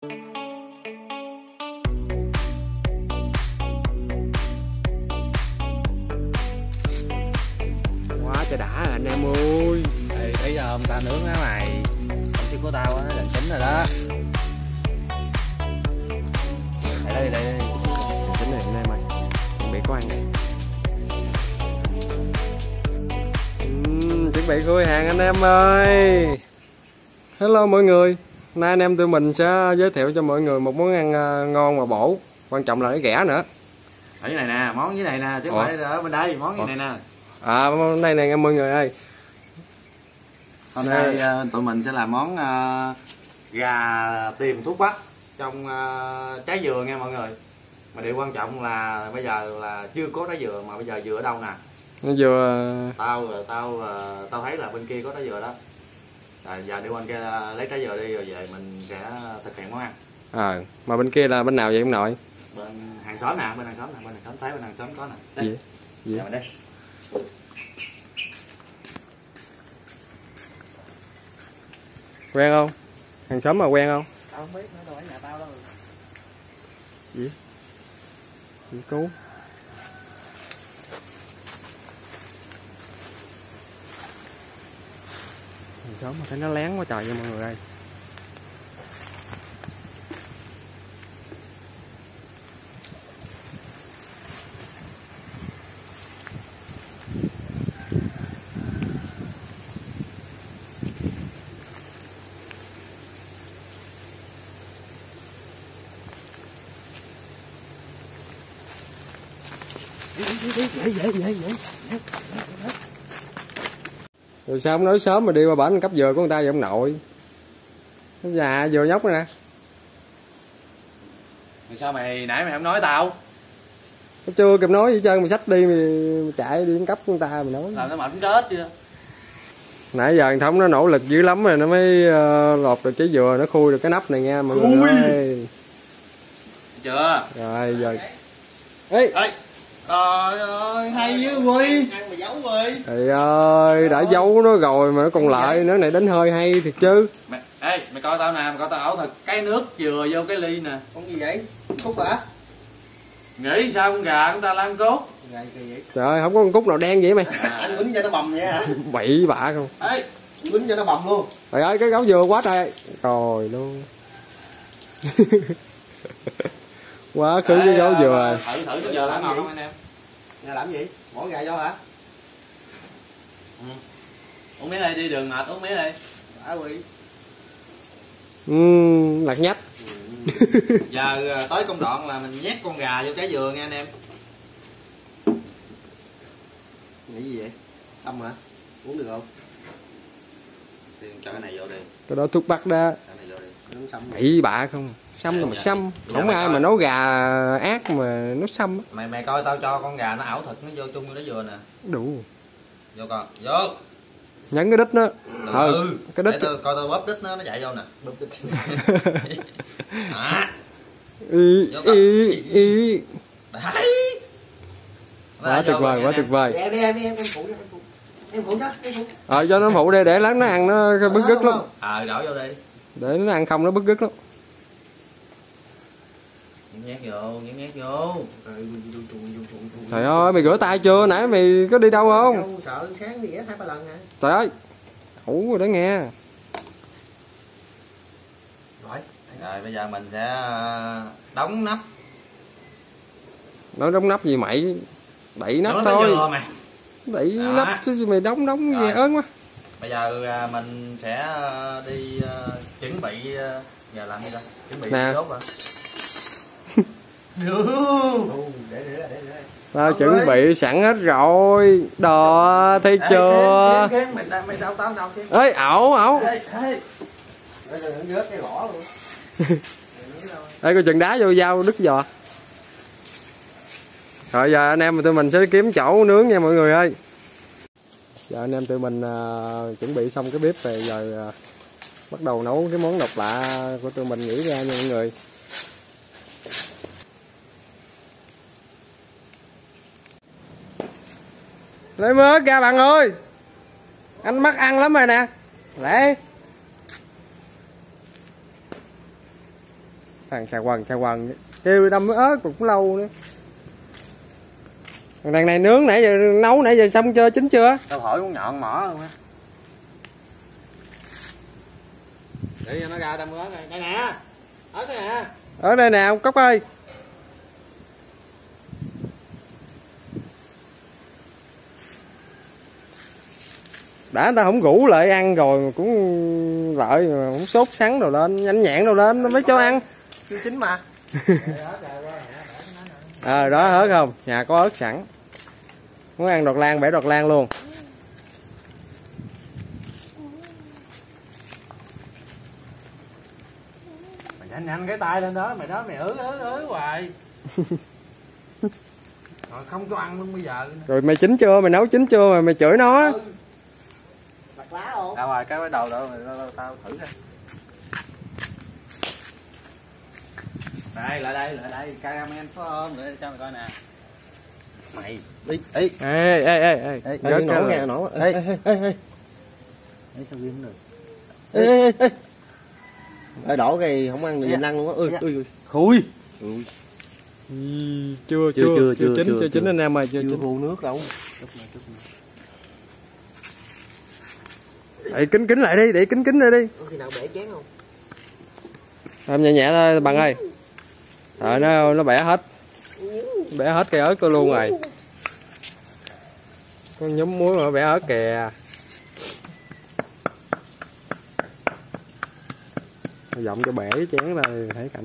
Quá trời đã à, anh em ơi. Thì bây giờ ông ta nướng á mày, công sức của tao á là chín rồi đó. Đây Chính này anh em ơi, chuẩn bị có ăn này. Chuẩn bị khui hàng anh em ơi. Hello mọi người, nay anh em tụi mình sẽ giới thiệu cho mọi người một món ăn ngon và bổ, quan trọng là nó rẻ nữa. Ở dưới này nè, món dưới này nè, chứ không phải ở bên đây, món dưới này nè. Món này nè em mọi người ơi. Hôm nay tụi mình sẽ làm món gà tiềm thuốc bắc trong trái dừa nha mọi người. Mà điều quan trọng là bây giờ là chưa có trái dừa, mà bây giờ dừa ở đâu nè? Nó vừa Tao thấy là bên kia có trái dừa đó. Rồi giờ đi qua bên kia lấy trái dừa đi rồi về mình sẽ thực hiện món ăn. Mà bên kia là bên nào vậy ông nội? Bên hàng xóm nè, bên hàng xóm thấy bên hàng xóm có nè. Đây. Gì? Giờ mình đây. Quen không? Hàng xóm mà quen không? Tao không biết, nó đâu ở nhà tao đâu. Gì cứu? Hàng xóm mà thấy nó lén quá trời nha mọi người ơi. Rồi sao không nói sớm mà đi qua bển cấp dừa của người ta vậy ông nội? Nó già dừa nhóc này nè. Rồi sao nãy mày không nói tao? Nó chưa kịp nói gì trơn, mày xách đi mày chạy đi cấp của người ta mày nói. Làm nó mệt chết chưa? Nãy giờ thằng Thống nó nỗ lực dữ lắm rồi nó mới lột được trái dừa, nó khui được cái nắp này nha mọi người ơi. Chưa? Rồi giờ. Ê. Trời ơi, hay dữ Quy. Ăn mà giấu Quy. Trời ơi, đã giấu nó rồi mà nó còn lại nữa, này đánh hơi hay thiệt chứ. Mày coi tao nè, mày coi tao ảo thật cái nước dừa vô cái ly nè. Con gì vậy? Cút hả? Nghĩ sao con gà chúng ta lan cốt? Gà gì vậy? Trời ơi, không có con cúc nào đen vậy mày. Anh quýnh cho nó bầm vậy hả? Bậy bạ không? Ê, quýnh cho nó bầm luôn. Trời ơi, cái gáo dừa quá trời. Rồi luôn. Quá khứ cái gáo dừa. Thử cái dừa làm ngon không anh em? Nhà làm gì? Bỏ gà vô hả? Uống miếng đây đi, đường mệt uống miếng đây. Đã Quy. Lạc nhách. Giờ tới công đoạn là mình nhét con gà vô trái dừa nha anh em. Nghĩ gì vậy? Xong hả? Uống được không? Thì cho cái này vô đi. Cái đó thuốc bắc đó. Cái này vô đi. Uống xong. Bậy bạ không? Xăm là mà xăm. Không ai mà nấu gà ác mà nó xăm. Mày coi tao cho con gà nó ảo thực nó vô chung với trái dừa nè. Đủ. Vô con, vô. Nhấn cái đít nó. Cái đít. Để tôi coi tao bóp đít nó chạy vô nè. Bóp đít. Ý. Đấy. Quá tuyệt vời, quá tuyệt vời. Em phụ cho, em phụ cho. Cho nó phụ đi để lát nó ăn nó bứt rứt lắm. Đổ vô đi. Để nó ăn không nó bứt rứt lắm. Nhét vô. Trời ơi, mày rửa tay chưa? Nãy mày có đi đâu không? Sợ sáng đi 2-3 lần hả? Trời ơi. Ủ rồi đó nghe. Rồi bây giờ mình sẽ đóng nắp. Nói đóng nắp gì mày? Đậy nắp thôi. Đậy nắp chứ mày đóng nghe ớn quá. Bây giờ mình sẽ đi chuẩn bị giờ làm gì ta? Chuẩn bị đốt hả? Để. Tao chuẩn bị sẵn hết rồi. Đò thấy chưa? Mày sao tao đâu chứ? Ê, ẩu. Bây giờ nó rớt cái lõ luôn. Ê, coi chừng đá vô dao đứt giò. Rồi giờ anh em tụi mình sẽ kiếm chỗ nướng nha mọi người ơi. Giờ anh em tụi mình chuẩn bị xong cái bếp về giờ bắt đầu nấu cái món độc lạ của tụi mình nghĩ ra nha mọi người. Lấy mớt ra bạn ơi. Anh mắc ăn lắm rồi nè. Lẹ. Thằng xà quần kêu đâm ớt cũng lâu nữa. Đằng này nướng nãy giờ, nấu nãy giờ xong chưa, chín chưa? Tao hỏi con nhọn mỏ luôn á. Để cho nó ra đâm ớt này. Đây nè. Ớt đây nè. Ở đây nè ông Cốc ơi. Đã người ta không rủ lại ăn rồi mà cũng lợi mà không sốt sắng đồ lên, nhanh nhẹn đồ lên nó mới cho ăn. Chưa chín mà. Đó ớt không? Nhà có ớt sẵn. Muốn ăn đọt lan bẻ đọt lan luôn. Mày nhanh cái tay lên đó, mày ứ hoài. Rồi không cho ăn luôn bây giờ. Rồi mày chín chưa? Mày nấu chín chưa mà mày chửi nó? Bạc lá không? Đâu rồi, cái đầu đó tao thử coi. Đây, lại đây, cameraman phải không? Để cho mày coi nè. Mày đi. Ê. Ê. Ê, nổ nghe, nổ. Ê. Đấy sao ghim được. Ê, đổ cái không ăn được lăn luôn á. Ui. Khui. Chưa chín anh em ơi, chưa chín. Vô nước đâu. Để kính lại đi, để kính lại đi. Có khi nào bể chén không? Làm nhẹ nhẹ thôi bằng ơi. Rồi nó bẻ hết. Bẻ hết cây ớt luôn rồi. Con nhúm muối mà bẻ ớt kìa. Giọng cho bể chén rồi thấy cảnh.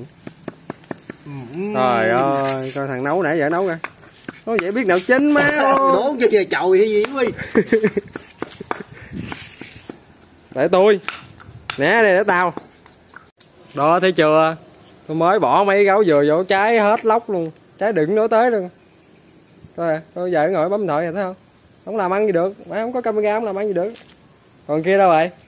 Trời ơi, coi thằng nấu nãy giờ nấu kìa. Nó vậy biết nào chín má. Đố cho trời chồi hay gì quý. Để tôi. Nè đây để tao. Đó thấy chưa? Tôi mới bỏ mấy gáo dừa vô trái hết lóc luôn. Trái đựng nữa tới luôn. Thôi tôi giờ ngồi bấm điện thoại rồi thấy không? Không làm ăn gì được, má không có camera không làm ăn gì được. Còn kia đâu vậy?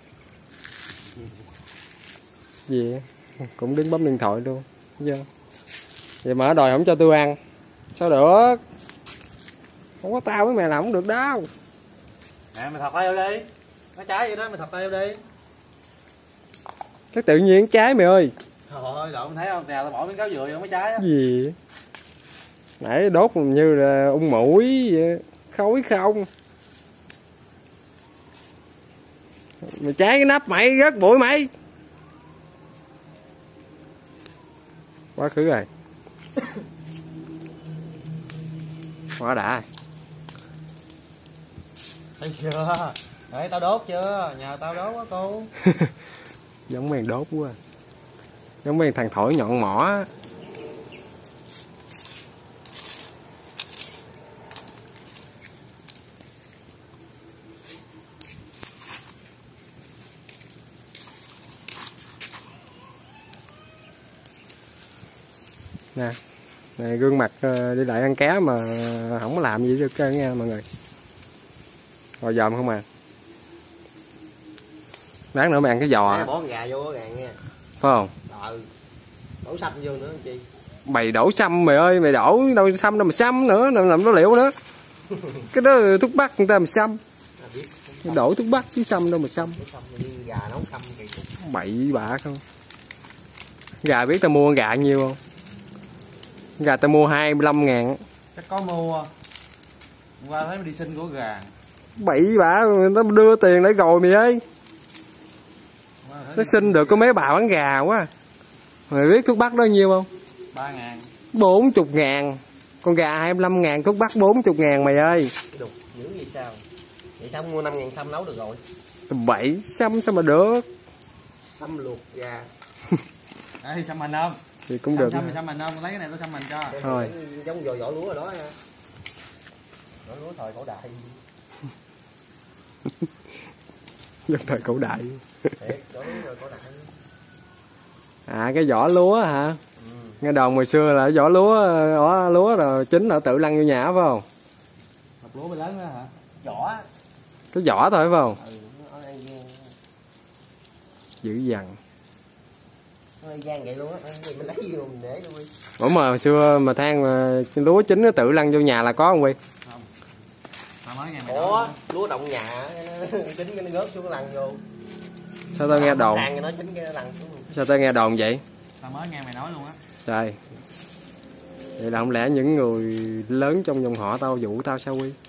Gì? Cũng đứng bấm điện thoại luôn. Thấy chưa? Vậy mà đòi không cho tôi ăn. Sao được? Không có tao với mày làm không được đâu. Nè mày thọc tay vô đi. Nó trái vậy đó, mày thọc tay vô đi. Cái tự nhiên trái mày ơi. Trời ơi, lộn thấy không? Nè tao bỏ miếng cáo dừa vô mấy trái á. Gì? Nãy đốt như là ung mũi vậy. Khói không. Mày trái cái nắp mày rớt bụi mày. Quá khứ rồi. Quá đã. Thấy chưa? Để tao đốt chưa? Nhờ tao đốt quá cô. Giống mấy đốt quá. Giống mấy thằng thổi nhọn mỏ. Nè, này gương mặt đi lại ăn cá mà không có làm gì được trơn nha mọi người. Rồi dòm không à. Lát nữa mày ăn cái giò. Bỏ con gà vô gà nha. Phải không? Đổ sâm vô nữa anh chi. Mày đổ sâm mày ơi, mày đổ đâu sâm đâu mà sâm nữa, làm nó liệu nữa. Cái đó thuốc bắc người ta mà sâm. Đổ thuốc bắc chứ sâm đâu mà sâm. Gà nấu sâm kỳ cục. Bậy bạ không. Gà biết tao mua gà nhiêu không? Gà tao mua 25.000. Chắc có mua. Hôm qua thấy đi xin của gà. Bậy bạ người ta đưa tiền để rồi mày ơi. Nó xin được có mấy bà bán gà quá. Mày biết thuốc bắc đó nhiêu không? 3.000. 40.000. Con gà 25.000, thuốc bắc 40.000 mày ơi. Đục dữ gì sao? Vậy sao mua 5.000 sâm nấu được rồi? Bậy sâm sao mà được. Sâm luộc gà. Đây xăm hình không? Thì cũng được. Xăm hình không? Lấy cái này tôi xăm hình cho. Thôi. Giống vỏ lúa rồi đó nha. Vỏ lúa thời cổ đại. Giống thời cổ đại. Thiệt, vỏ lúa thời cổ đại. À cái vỏ lúa hả? Nghe đồn hồi xưa là vỏ lúa rồi chín là tự lăn vô nhà phải không? Hộp lúa lớn đó hả? Vỏ. Cái vỏ thôi phải không? Nó ăn Dữ dằn. nó gian vậy luôn á, mình lấy vô mình để luôn. Ủa mà hồi xưa mà than mà lúa chín nó tự lăn vô nhà là có không Quy? Không. Mà mới ngày mày Ủa, lúa động nhà chín cái nó rớt xuống nó lăn vô. Sao tao nghe đồn? Than nó chín cái nó lăn xuống. Sao tao nghe đồn vậy? Tao mới nghe mày nói luôn á. Trời, vậy là không lẽ những người lớn trong dòng họ tao dụ tao sao Quy?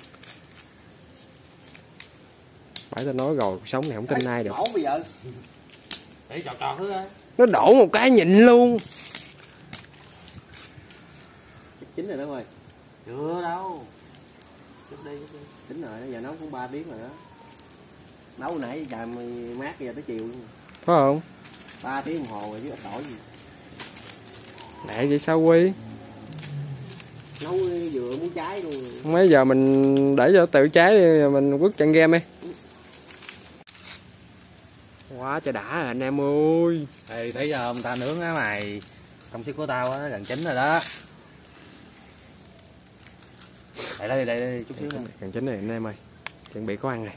Phải tao nói rồi, cuộc sống này không tin ai được. Đổ bây giờ. Để trọt trọt thứ á. Nó đổ một cái nhịn luôn. Chín rồi đó ơi. Chưa đâu. Chút đi. Chín rồi, giờ nấu cũng 3 tiếng rồi đó. Nấu nãy trời mát giờ tới chiều luôn. Phải không? 3 tiếng đồng hồ rồi chứ ít đổi gì. Lẹ vậy sao Quy? Nấu vừa muốn cháy luôn. Mấy giờ mình để cho tự cháy đi, mình quất trận game đi. Quá trời đã rồi anh em ơi. Ê, thấy không, ta nướng á mày. Công sức của tao á gần chín rồi đó. Đây chút xíu nữa. Gần chín này anh em ơi. Chuẩn bị có ăn này.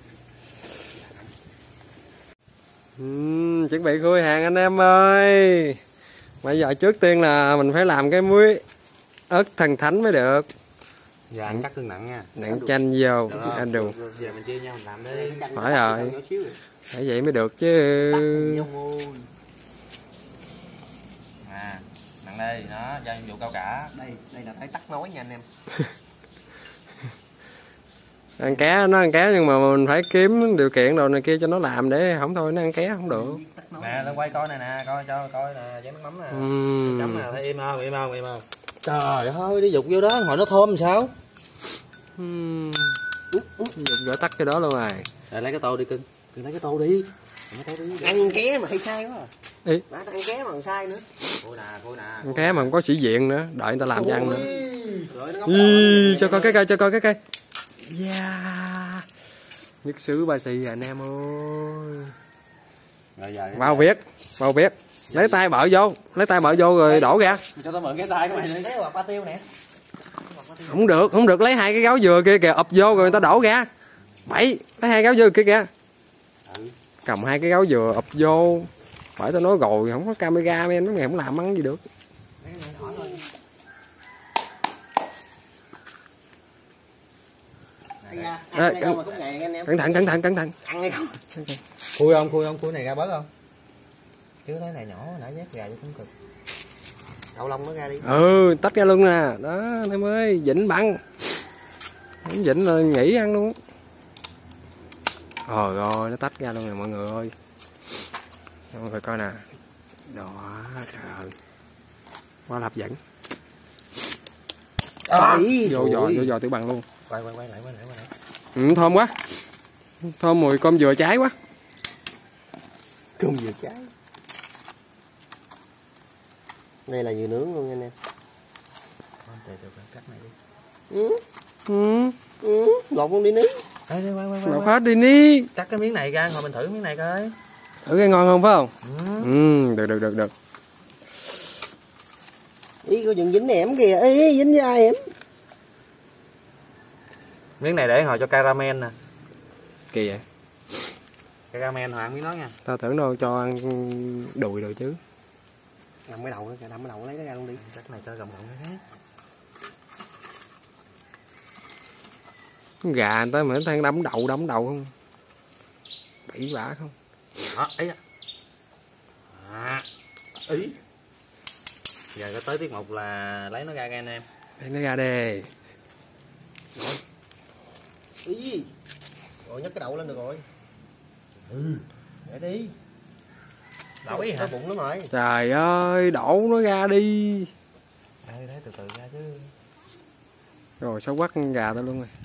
Chuẩn bị khui hàng anh em ơi. Bây giờ trước tiên là mình phải làm cái muối ớt thần thánh mới được. Giờ anh cắt tương nặng nha. Nặng chanh vô anh đủ. Giờ mình chia nhau mình làm đi. Phải rồi. Phải vậy mới được chứ. À, nặng đây, đó, giao nhiệm vụ cao cả. Đây là phải tắt nói nha anh em. Ăn cá nó ăn cá nhưng mà mình phải kiếm điều kiện đồ này kia cho nó làm để không thôi nó ăn cá không được. Nè, lên quay coi này nè, coi cho coi nè, chén nước mắm nè. Chấm nè, thấy im không? Trời ơi, đi dục vô đó, hồi nó thơm làm sao? Dùng rửa tắt cái đó luôn rồi. Rồi lấy cái tô đi cưng lấy cái tô đi. Ăn ké mà hay sai quá. Ý. Đã ăn ké mà còn sai nữa. Coi nè. Ăn cá mà không có sĩ diện nữa, đợi người ta làm cho ăn nữa. Cho coi cái cây. Yeah. Nhất xứ ba xì anh em ơi. Vào viết. Lấy tay bợ vô rồi đổ ra. Cho tao mượn cái tay của mày đi. Cái ba tiêu nè. Không được lấy 2 cái gáo dừa kia kìa ụp vô rồi người ta đổ ra. Lấy 2 gáo dừa kia kìa. Cầm 2 cái gáo dừa ụp vô. Bởi tao nói rồi không có camera men, mấy mày không làm ăn gì được. Cẩn thận. Ăn hay không? Khui này ra bớt không? Chứ thấy này nhỏ nãy giác gà cho cũng cực. Đậu lông nó ra đi. Tách ra luôn nè. Đó anh em ơi, vịnh bằng. Không vịnh rồi nghỉ ăn luôn. Rồi nó tách ra luôn nè mọi người ơi. Mọi người coi nè. Đó, trời ơi. Quá hấp dẫn. Vô giò tiểu bằng luôn. Quay lại. Thơm quá. Thơm mùi cơm dừa cháy quá. Cơm dừa cháy. Đây là dừa nướng luôn nha anh em. Cắt này đi. Lột luôn đi ní. Quay. Lột hết đi ní. Cắt cái miếng này ra, hồi mình thử miếng này coi. Thử cái ngon không phải không? Được. Ý có chừng dính ẻm kìa, ý dính da ẻm. Miếng này để hồi cho caramel nè. Kỳ vậy? Caramel hồi ăn miếng đó nha. Tao tưởng đâu cho ăn đùi rồi chứ. Nằm cái đầu lấy nó ra luôn đi. Chắc này cho gầm cái khác. Gà người ta mà than đấm đầu không? Bậy bạ không? Đó, ấy ý. Giờ có tới tiết mục là lấy nó ra anh em. Lấy nó ra đây. Ý. Rồi nhấc cái đậu lên được rồi. Để đi. Đậu ý hả? Cái bụng nó rồi. Trời ơi, đổ nó ra đi. Đấy, từ từ ra chứ. Rồi sao quắt con gà tao luôn rồi.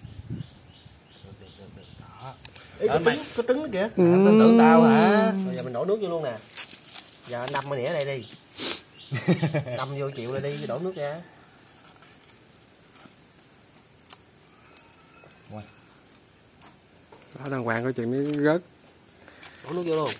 Ý, có trứng nữa kìa. Tin tưởng tao hả? Rồi giờ mình đổ nước vô luôn nè. Giờ anh đâm cái nĩa đây đi. Đâm vô chịu lại đi, đổ nước ra. Đó đàng hoàng coi chừng nó rớt. Đổ nước vô luôn.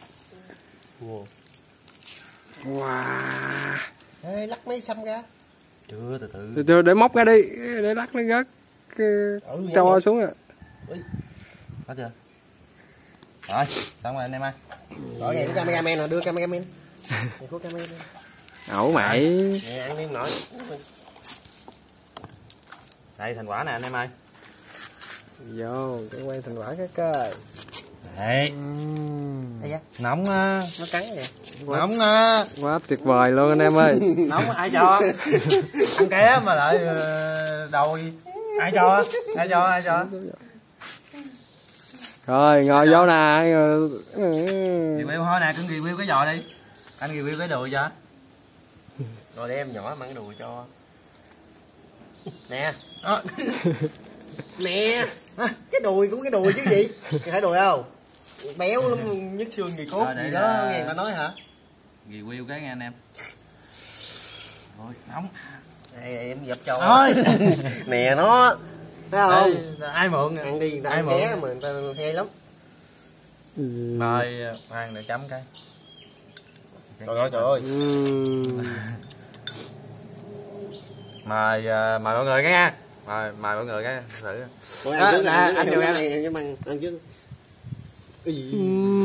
Wow. Ê, lắc mấy xăm ra. Chưa, từ Từ để móc ra đi, để lắc nó rớt. Cho xuống à. Hết chưa? Rồi, xong rồi anh em ơi. Rồi vậy cameraman rồi, đưa cameraman. Ẩu mày. Nè, ăn đi nội. Đây thành quả nè anh em ơi. Vô, cái quay thành quả cái coi. Đấy. Đây da. Nóng á. Nó cắn kìa. Nóng quá tuyệt vời luôn anh em ơi. nóng ai cho? Ăn ké mà lại đòi ai cho? Ai cho? Rồi ngồi vô nè. Review thôi nè, cưng review cái giò đi. Anh review cái đùi cho. Rồi để em nhỏ mang cái đùi cho. Nè. Nè. Cái đùi cũng cái đùi chứ gì? Phải đùi không? Béo lắm, nhức xương gì cốt gì đó nghe người ta nói hả? Review cái nghe anh em. Rồi, nóng. Đây em dập cho. Thôi. Nè nó. Thấy không? Ai mượn? Ăn đi, người ta ai ăn mượn? ké mà người ta hay lắm. Mời Hoàng để chấm cái. Trời ơi trời ơi. Mời mọi người cái nha. Mời mọi người cái thử. Rồi Đó, ăn trước, anh ăn vô trước, em. ăn trước. Cái gì?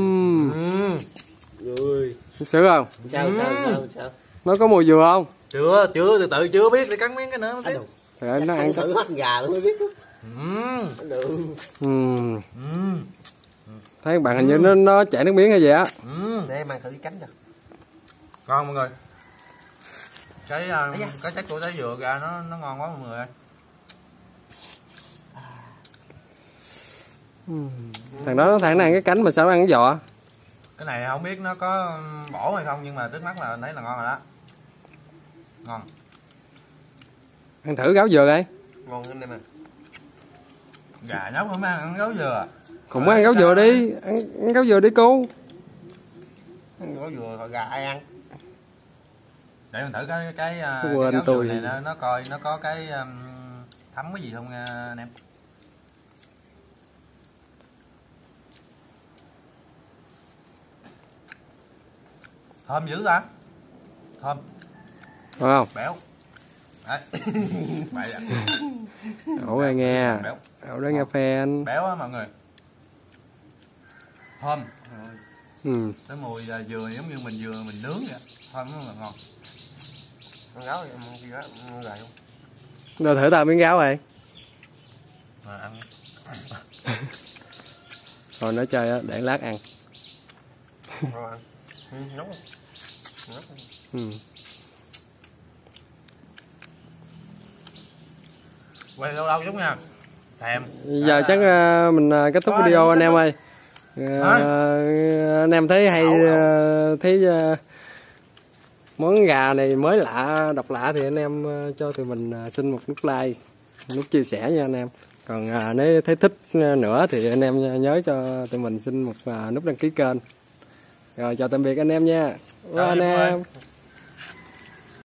Ui. Sướng không? Sao? Nó có mùi dừa không? Chưa, từ từ chưa biết, để cắn miếng cái nữa. Rồi nó ăn thử hết gà luôn mới biết. Được. Thấy bạn hình như nó chảy nước miếng hay gì á. Để em ăn thử cái cánh rồi. Ngon mọi người. Cái chất của trái dừa ra nó ngon quá mọi người ơi. Thằng đó nó ăn cái cánh mà sao nó ăn cái vỏ? Cái này không biết nó có bổ hay không nhưng mà trước mắt là thấy là ngon rồi đó. Ngon. Ăn thử gáo dừa đây. Ngon anh em à. Gà nhóc không ăn gáo dừa. Cũng ăn gáo dừa đi, ăn gáo dừa đi cô. Ăn gáo dừa thôi gà ai ăn. Để mình thử cái Quên gáo tôi. dừa này nó coi nó có cái thấm cái gì không nha anh em. Thơm dữ ta. Thơm. Đúng không? Béo. Đấy. Vậy à. Ổ ra nghe. Béo. Ổ ra nghe fan. Béo á mọi người. Thơm. Cái mùi là dừa giống như mình nướng vậy. Thơm rất là ngon. Ăn gáo thì ăn gì đó, ăn gà không? Rồi thử tao miếng gáo rồi. Mà ăn. Rồi nói chơi á, để lát ăn. Rồi ăn. Nóng không? Quay lâu lâu chút nha. Thèm. Giờ chắc mình kết thúc video anh em ơi. Anh em thấy hay thấy món gà này mới lạ độc lạ thì anh em cho tụi mình xin một nút like, nút chia sẻ nha anh em. Còn nếu thấy thích nữa thì anh em nhớ cho tụi mình xin một nút đăng ký kênh. Rồi chào tạm biệt anh em nha. Bye anh em.